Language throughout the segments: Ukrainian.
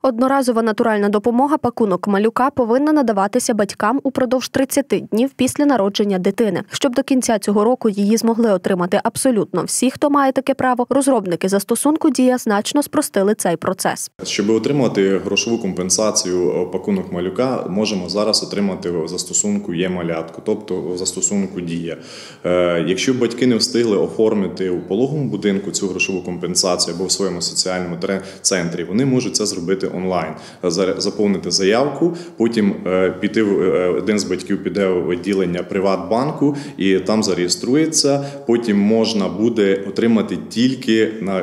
Одноразова натуральна допомога пакунок малюка повинна надаватися батькам упродовж 30 днів після народження дитини. Щоб до кінця цього року її змогли отримати абсолютно всі, хто має таке право, розробники застосунку «Дія» значно спростили цей процес. Щоб отримати грошову компенсацію пакунок малюка, можемо зараз отримати в застосунку «Є-малятко», тобто в застосунку «Дія». Якщо батьки не встигли оформити у пологовому будинку цю грошову компенсацію або в своєму соціальному центрі, вони можуть це зробити онлайн, заповнити заявку, потім піти, один з батьків піде в відділення Приватбанку і там зареєструється, потім можна буде отримати тільки на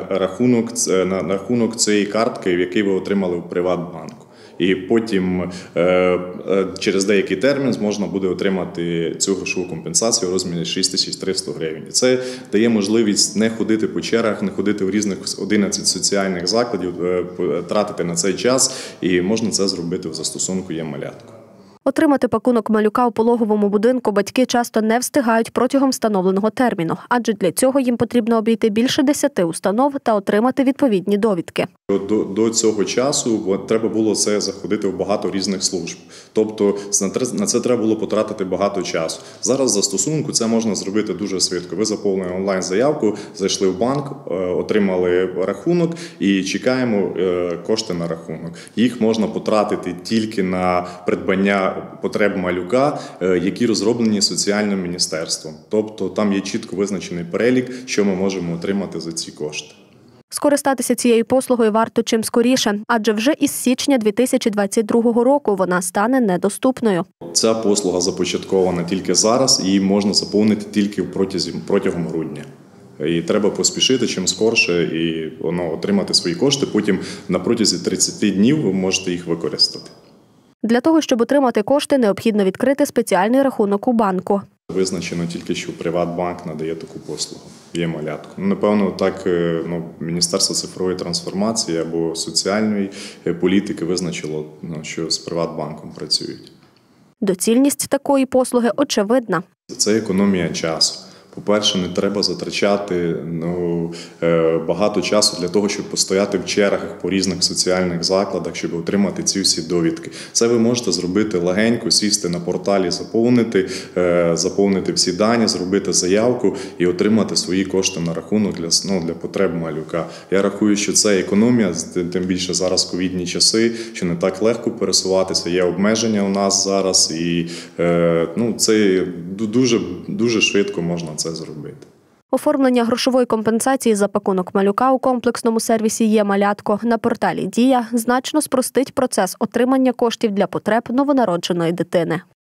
рахунок цієї картки, в якій ви отримали в Приватбанку. І потім через деякий термін можна буде отримати цю грошову компенсацію у розмірі 6300 гривень. Це дає можливість не ходити по чергах, не ходити в різних 11 соціальних закладів, тратити на цей час, і можна це зробити в застосунку «Є-малятко». Отримати пакунок малюка у пологовому будинку батьки часто не встигають протягом встановленого терміну, адже для цього їм потрібно обійти більше 10 установ та отримати відповідні довідки. До цього часу треба було це заходити в багато різних служб. Тобто на це треба було потратити багато часу. Зараз в застосунку це можна зробити дуже швидко. Ви заповнили онлайн-заявку, зайшли в банк, отримали рахунок і чекаємо кошти на рахунок. Їх можна потратити тільки на придбання потреб малюка, які розроблені соціальним міністерством. Тобто там є чітко визначений перелік, що ми можемо отримати за ці кошти. Скористатися цією послугою варто чим скоріше, адже вже із січня 2022 року вона стане недоступною. Ця послуга започаткована тільки зараз, її можна заповнити тільки протягом грудня. І треба поспішити чим скорше і отримати свої кошти, потім на протязі 30 днів ви можете їх використати. Для того, щоб отримати кошти, необхідно відкрити спеціальний рахунок у банку. Визначено тільки, що Приватбанк надає таку послугу. Є-малятко. Напевно, так Міністерство цифрової трансформації або соціальної політики визначило, що з Приватбанком працюють. Доцільність такої послуги очевидна. Це економія часу. По-перше, не треба затрачати багато часу для того, щоб постояти в чергах по різних соціальних закладах, щоб отримати ці всі довідки. Це ви можете зробити легенько, сісти на порталі, заповнити всі дані, зробити заявку і отримати свої кошти на рахунок для потреб малюка. Я рахую, що це економія, тим більше зараз ковідні часи, що не так легко пересуватися, є обмеження у нас зараз, і це дуже швидко можна це зробити. Оформлення грошової компенсації за пакунок малюка у комплексному сервісі «Є-малятко» на порталі «Дія» значно спростить процес отримання коштів для потреб новонародженої дитини.